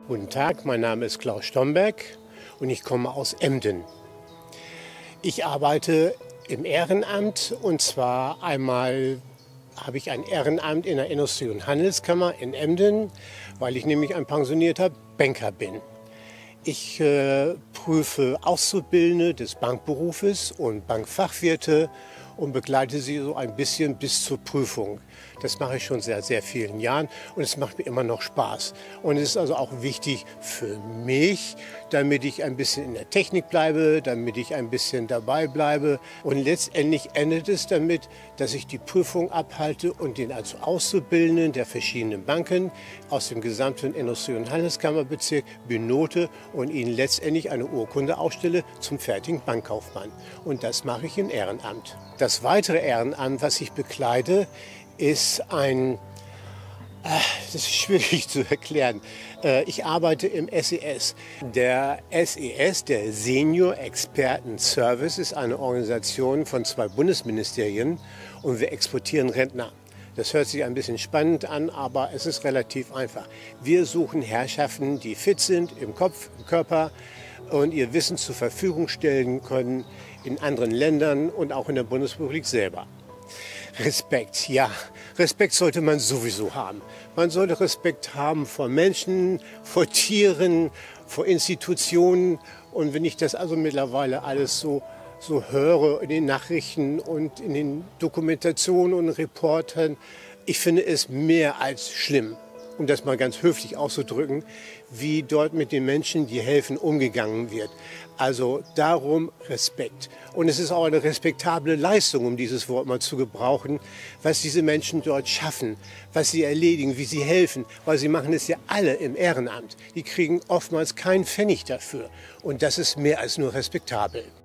Guten Tag, mein Name ist Klaus Stomberg und ich komme aus Emden. Ich arbeite im Ehrenamt und zwar einmal habe ich ein Ehrenamt in der Industrie- und Handelskammer in Emden, weil ich nämlich ein pensionierter Banker bin. Ich prüfe Auszubildende des Bankberufes und Bankfachwirte und begleite sie so ein bisschen bis zur Prüfung. Das mache ich schon seit sehr vielen Jahren und es macht mir immer noch Spaß. Und es ist also auch wichtig für mich, damit ich ein bisschen in der Technik bleibe, damit ich ein bisschen dabei bleibe. Und letztendlich endet es damit, dass ich die Prüfung abhalte und den als Auszubildenden der verschiedenen Banken aus dem gesamten Industrie- und Handelskammerbezirk benote und ihnen letztendlich eine Urkunde ausstelle zum fertigen Bankkaufmann. Und das mache ich im Ehrenamt. Das weitere Ehrenamt, was ich bekleide, ist das ist schwierig zu erklären. Ich arbeite im SES. Der SES, der Senior Experten Service, ist eine Organisation von 2 Bundesministerien und wir exportieren Rentner. Das hört sich ein bisschen spannend an, aber es ist relativ einfach. Wir suchen Herrschaften, die fit sind im Kopf, im Körper und ihr Wissen zur Verfügung stellen können in anderen Ländern und auch in der Bundesrepublik selber. Respekt, ja, Respekt sollte man sowieso haben. Man sollte Respekt haben vor Menschen, vor Tieren, vor Institutionen. Und wenn ich das also mittlerweile alles so höre in den Nachrichten und in den Dokumentationen und Reportern, ich finde es mehr als schlimm, um das mal ganz höflich auszudrücken, wie dort mit den Menschen, die helfen, umgegangen wird. Also darum Respekt. Und es ist auch eine respektable Leistung, um dieses Wort mal zu gebrauchen, was diese Menschen dort schaffen, was sie erledigen, wie sie helfen, weil sie machen es ja alle im Ehrenamt. Die kriegen oftmals keinen Pfennig dafür. Und das ist mehr als nur respektabel.